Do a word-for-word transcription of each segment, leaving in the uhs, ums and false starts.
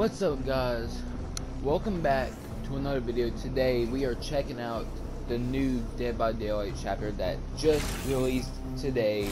What's up, guys? Welcome back to another video. Today we are checking out the new Dead by Daylight chapter that just released today.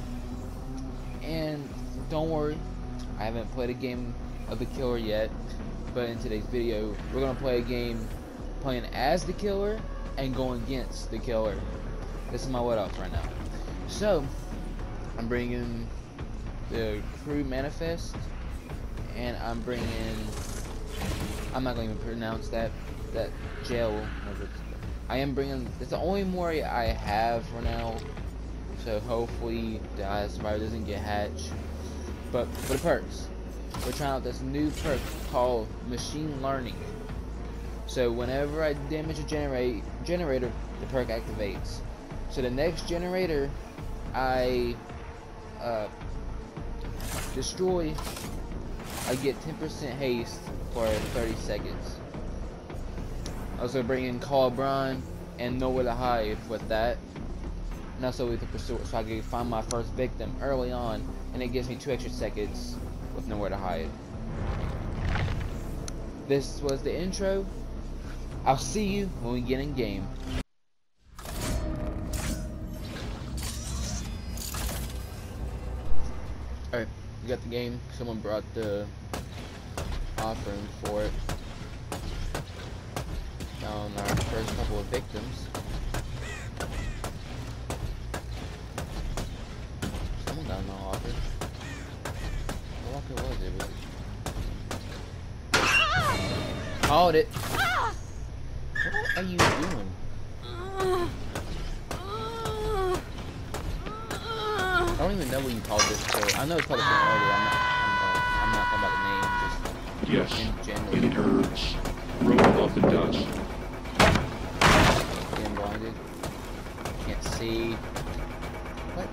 And don't worry, I haven't played a game of the killer yet, but in today's video we're gonna play a game playing as the killer and going against the killer. This is my loadouts right now. So I'm bringing the crew manifest, and I'm bringing, I'm not going to even pronounce that, that jail. I am bringing, it's the only Mori I have for now, so hopefully the I Survivor doesn't get hatched. But for the perks, we're trying out this new perk called Machine Learning. So whenever I damage a generate, generator, the perk activates. So the next generator I uh, destroy, I get ten percent haste for thirty seconds. Also bring in Call Brian and Nowhere to Hide with that. And also with the pursuit, so I can find my first victim early on, and it gives me two extra seconds with Nowhere to Hide. This was the intro. I'll see you when we get in game. Alright, we got the game. Someone brought the offering for it. On our first couple of victims. Someone got no offer. What offer was it? Was it? Called it. What are you doing? I don't even know what you called this kill. I know it's called a kill earlier. I'm not. I'm, uh, I'm not talking about the name. Just yes. In general. It hurts. Rolling off the dust. Getting blinded. Can't see. What?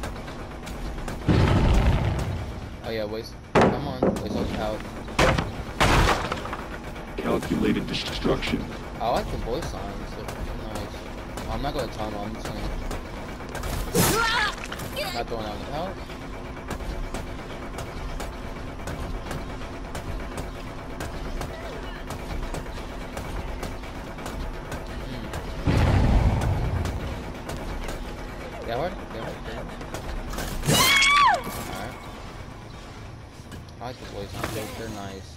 Oh yeah, waste. Come on, waste all the power. Calculated destruction. I like the voice lines. They're pretty nice. Well, I'm not gonna tell them. I'm just gonna. Not throwing out the pallet. Hmm. That hard? That hard? Alright. I like the voice lines. They're, they're nice.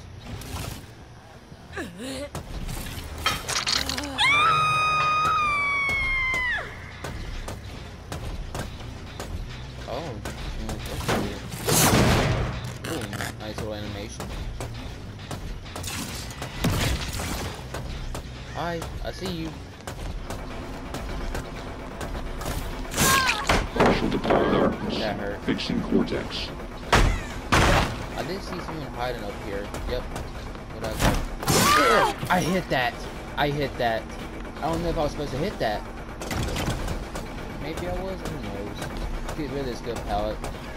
Oh, ooh, nice little animation. Hi, I see you. Partial deployed darkness. That hurt. Fixing cortex. I did see someone hiding up here. Yep. What I got? I hit that. I hit that. I don't know if I was supposed to hit that. Maybe I was. Who knows? Get rid of this good pallet.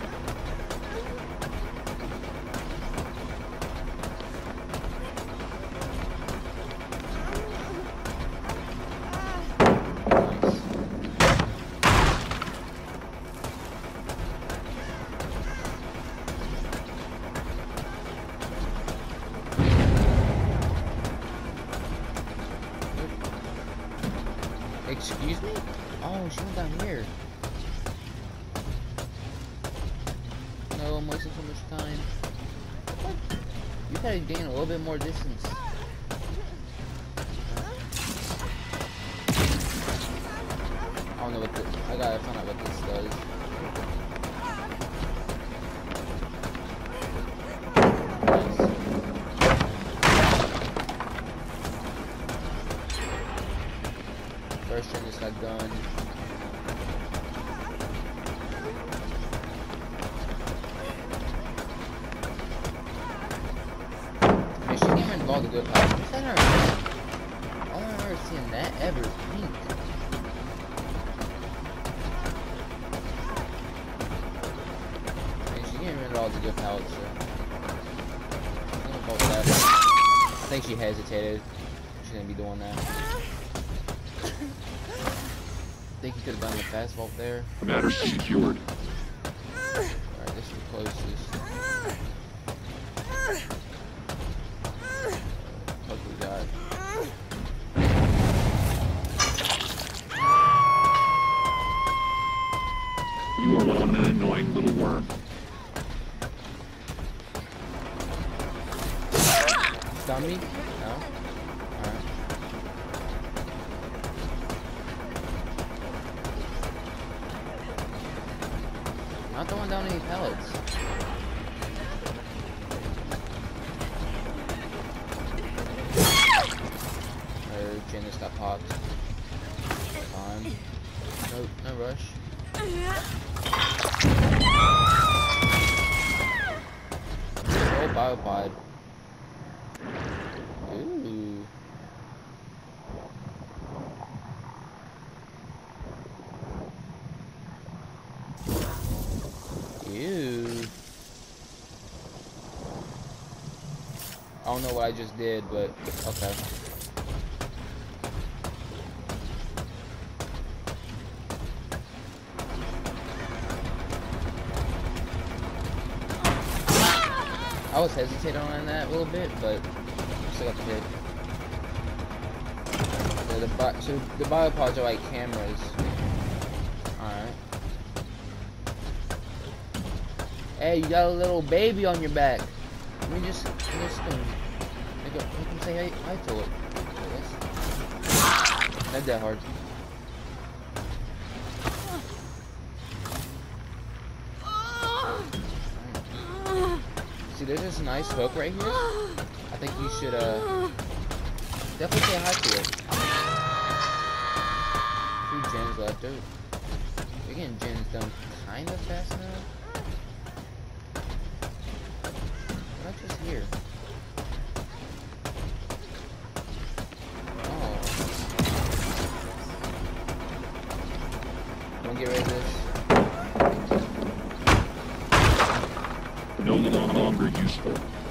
Nice. Excuse me? Oh, she went down here. No, I'm wasting so much time. What? You gotta gain a little bit more distance. I don't know what this. I gotta find out what this does. Nice. First turn just got done. All the good powers. What's that her? I don't remember seeing that ever. Pink. And she's getting rid of all the good powers, so. I'm gonna call that. I think she hesitated. She's gonna be doing that. I think you could have done the fast vault there. Matter secured. Alright, this is the closest. You are one annoying little worm. Stun me? No? Alright. Not throwing down any pellets. Oh, Janice got popped. Fine. No, no rush. Oh, biopod. Ooh. Ew. I don't know what I just did, but okay. I was hesitating on that a little bit, but still got the hit. So the, bi so the biopods are like cameras. Alright. Hey, you got a little baby on your back. Let me just, let me just um, make, a, make him say hi, hi to it. Yes. Not that hard. See, there's this nice hook right here. I think you should uh definitely say hi to it. Two gens left. Dude. We're getting gens done kind of fast now. We're not just here. Oh. I'm gonna get rid of this. No longer useful.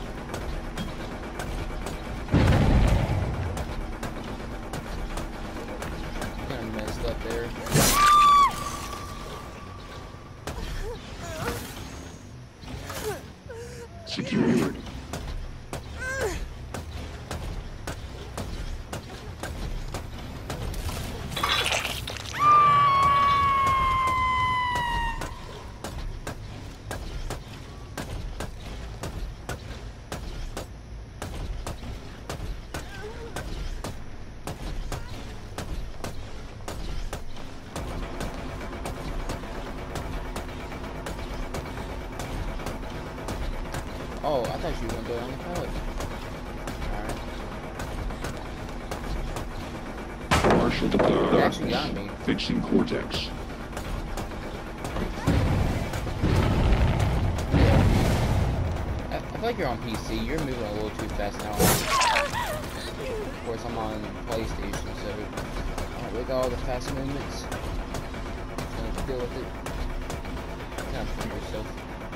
Kinda messed up there. Secured. Oh, I thought you were gonna go on the pallet. Alright. Partial to the They actually got me. Fixing Cortex. I, I feel like you're on P C. You're moving a little too fast now. Of course, I'm on PlayStation, so alright, look at all the fast movements. Just gonna deal with it. Kind of put yourself.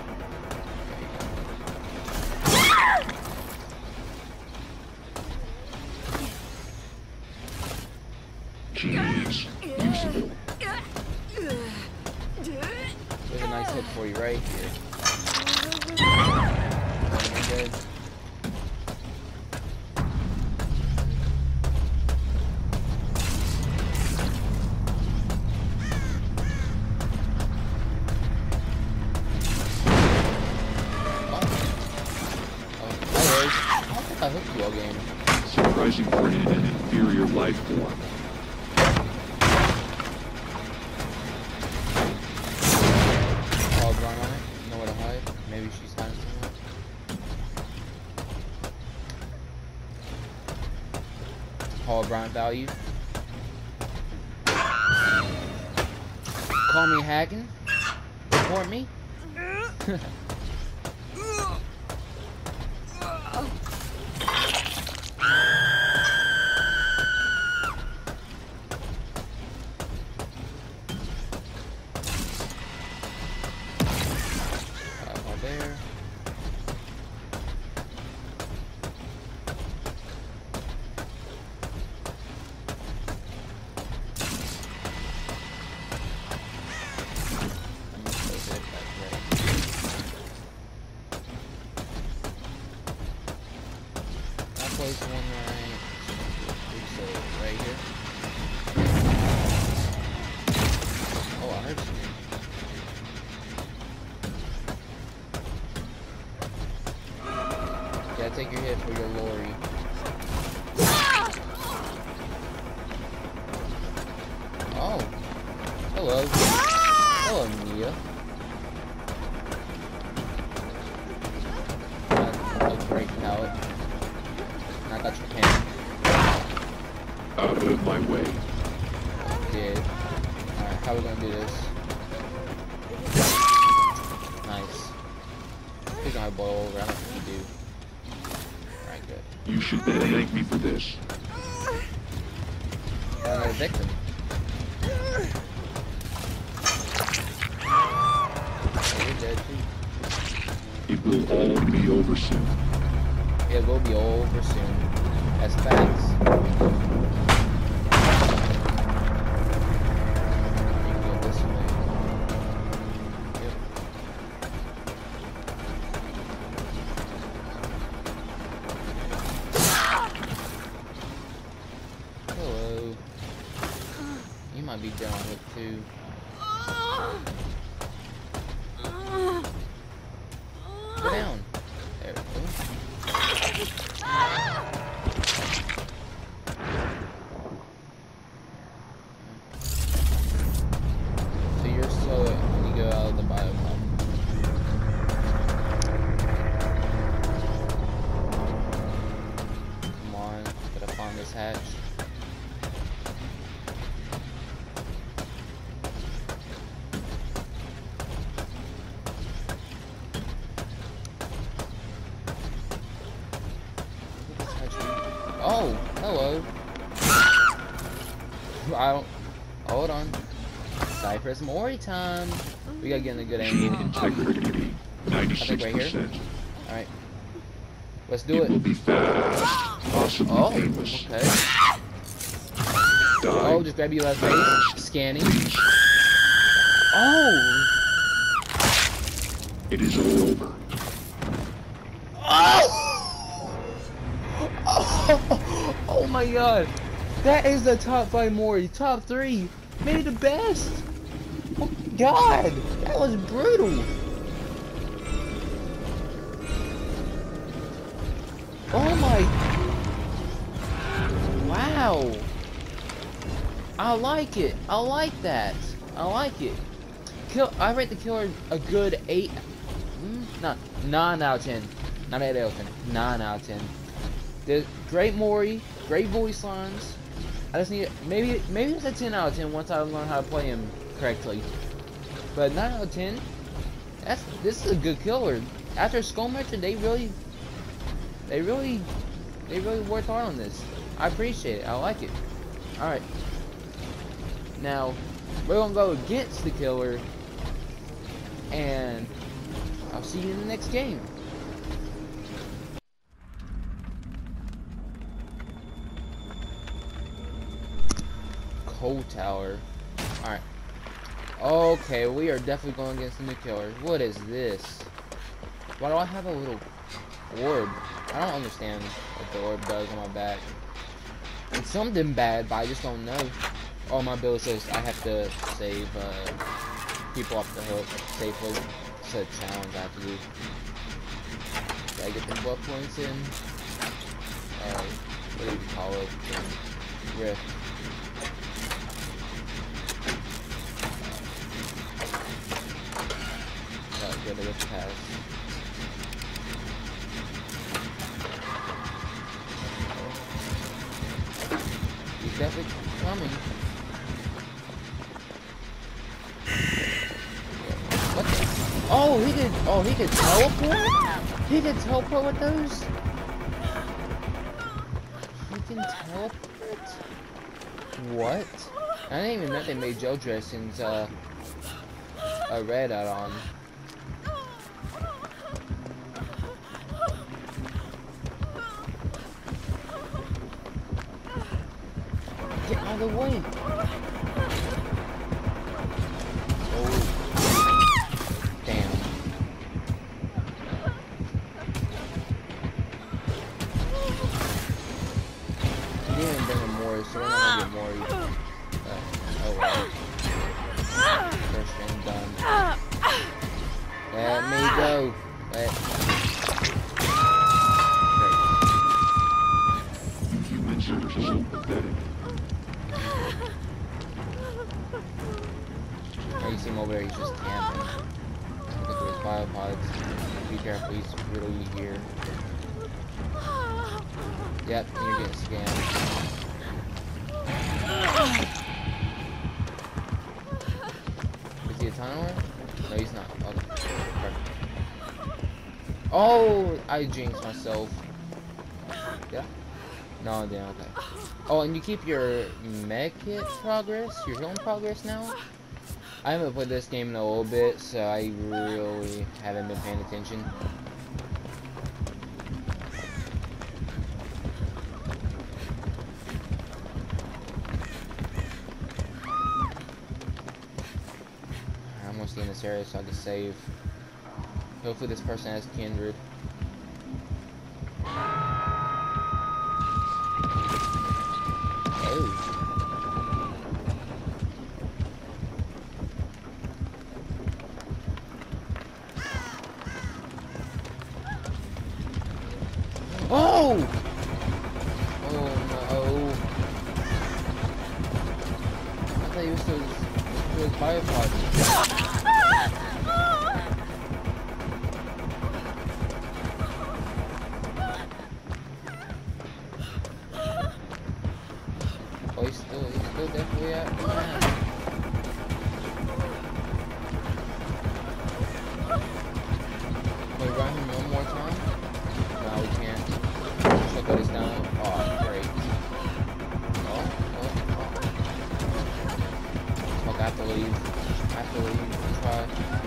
Keys. Usable. There's a nice hit for you right here. Good. I hooked you all game. Surprising for an inferior life form. Hog run on it. Know where to hide. Maybe she's hiding somewhere. Hall Brian value. Call me hacking. Report me. There. take your hit for your Lori. Oh. Hello. Hello, Mia. Uh, a great pallet. And I got your pen. Out of my way. Did. Alright, how are we gonna do this? Nice. Please don't have boil over. I don't think you do. Alright, good. You should thank me for this. Got another victim. Oh, you're dead too. It will all be over soon. It will be over soon. That's facts. You can go this way. Yep. Hello. You might be down with too. Go down. There we go. So you're still when you go out of the biocom. Come on, gotta find this hatch. Oh, hello. I don't. Hold on. Cypress Mori time. We gotta get in a good Machine angle. integrity, ninety-six right here. percent. Alright. Let's do It will it. be fast, possibly Oh, painless. okay. Die. Oh, just grab you left face. Scanning. Oh! It is all over. Oh! Oh, oh my god. That is the top five Mori. Top three. Maybe the best. Oh my god. That was brutal. Oh my. Wow. I like it. I like that. I like it. Kill. I rate the killer a good eight. Mm, not nine out of ten. Not eight out of ten. Nine out of ten. The great Mori, great voice lines. I just need maybe maybe it's a ten out of ten once I learn how to play him correctly. But nine out of ten. That's this is a good killer. After Skullmaker, they really, they really, they really worked hard on this. I appreciate it. I like it. All right. Now we're gonna go against the killer, and I'll see you in the next game. Cold Tower. Alright. Okay, we are definitely going against the new killer. What is this? Why do I have a little orb? I don't understand what the orb does on my back. It's something bad, but I just don't know. Oh, my build says I have to save uh, people off the hook safely. It's a challenge I have to do. Gotta get them buff points in. Uh, what do you call it? Rift. Get a rift pass. He's definitely coming. What the? Oh, he did. Oh, he could teleport. He could teleport with those. He can teleport. What? I didn't even know they made Joe dressings. Uh, a red out on. Get out of the way. Oh. Damn. I didn't even bring a Mori, so we're not gonna get Mori. Uh, oh well. First game done. Let me go. Let. Great. see him over there, he's just camping. Look at his biopods. Be careful, he's really here. Yep, you're getting scammed. Is he a tunneler? No, he's not. Okay. Perfect. Oh, I jinxed myself. Yeah. No, I didn't. Okay. Oh, and you keep your med kit progress, your healing progress now? I haven't played this game in a little bit, so I really haven't been paying attention. I'm gonna stay in this area so I can save. Hopefully this person has kindred. Oh! Oh no. I thought he was still his biopod. Oh, he's still, he's still definitely out. Yeah. Can we run him one more time? No, we can't. Check out his down. Oh, great. Oh, oh, oh. Fuck, I have to leave. I have to leave. Try.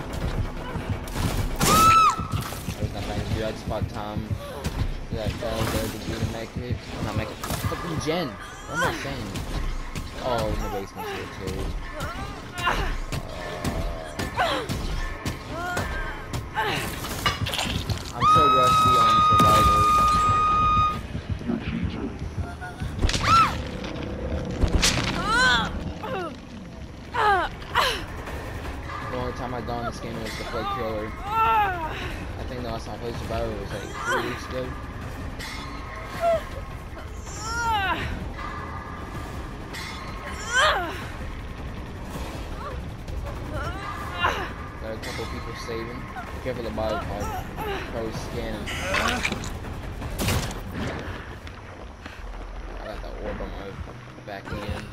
There's nothing I can do. I just bought time. That guy there to do the med kit. I'm not making. Fucking Jen. What am I saying? Oh, in the basement's here too. Uh, I'm so rusty on survival. The only time I got on this game was to play killer. I think the last time I played survival was like three weeks ago. Got a couple people saving. Be careful the biopod. Probably scanning. I got that orb on my back end.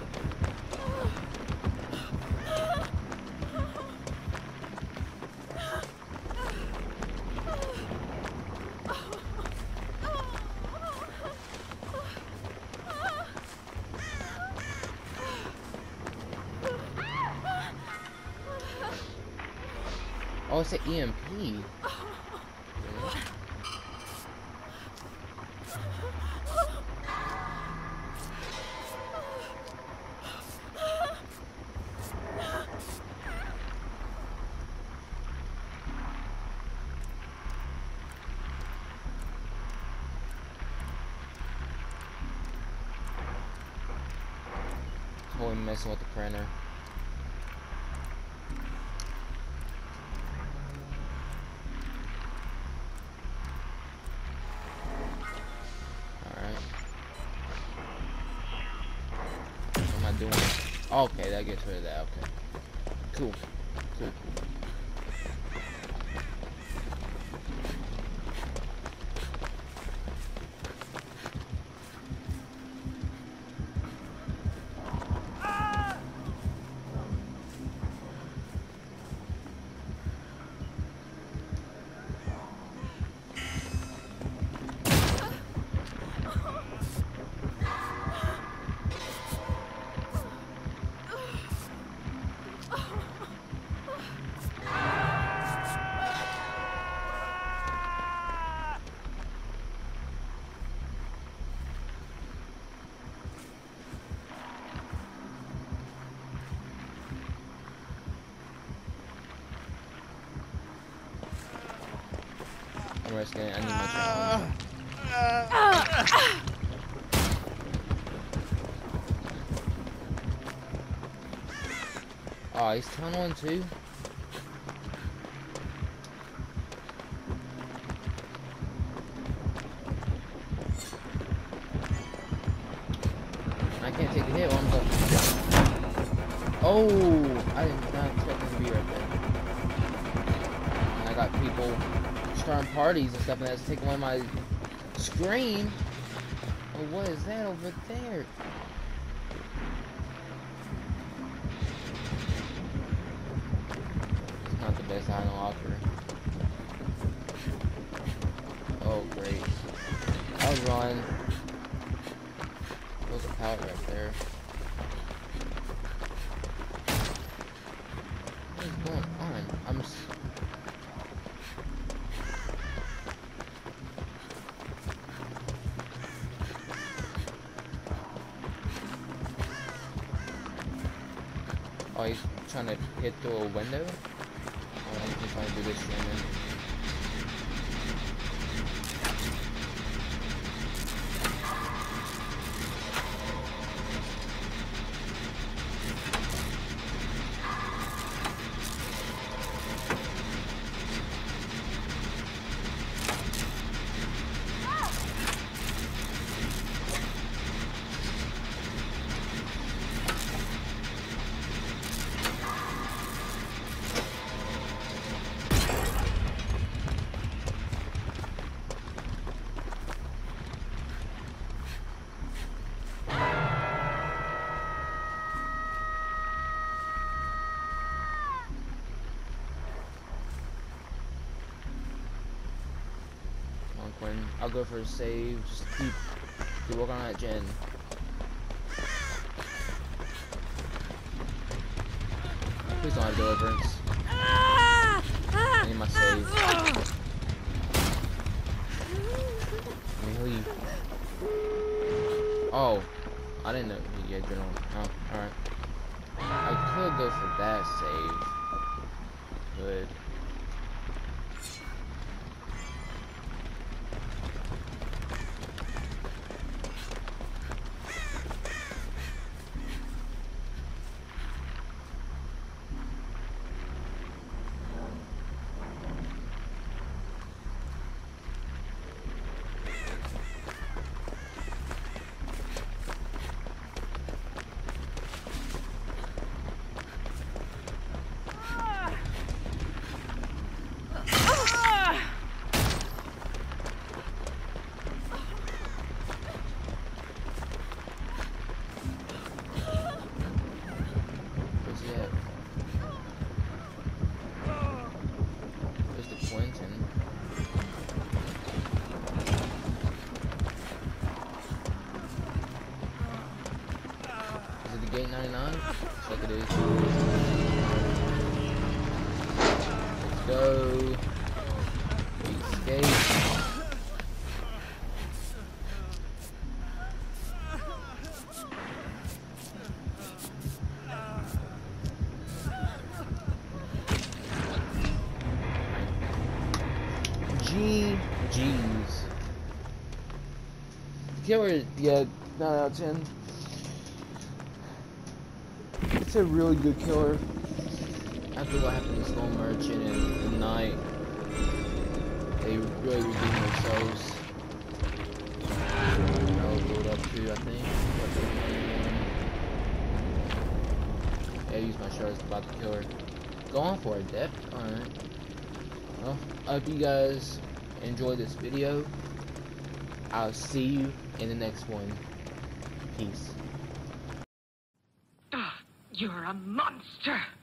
Oh, it's an E M P. Really? Totally messing with the printer. Doing okay, that gets rid of that. Okay, cool, cool, cool. I'm risking it. I need my challenge. Oh, he's tunneling too? I can't take the hit while I'm going. Oh, I did not expect him to be right people starting parties and stuff, and that's taking away my screen. Oh, what is that over there? It's not the best item locker. Oh, great. I'll run. There's a pallet right there. What is going on? I'm s Oh, he's trying to hit through a window? Oh, he's trying to do this streaming. Quinn. I'll go for a save. Just keep, keep working on that gen. Please don't have deliverance. I need my save. Let me heal you. Oh, I didn't know he had general. Oh, alright. I could go for that save. Good. eight ninety-nine? Looks like it is. Let's go. We escape. G G's. Killer, yeah, nine out of ten. It's a really good killer. After what happened to Stone Merchant and the Knight, they really redeemed themselves. I'll load up too, I think. Yeah, use my shards about the killer. Go on for it, Depth. Alright. Well, I hope you guys enjoyed this video. I'll see you in the next one. Peace. You're a monster!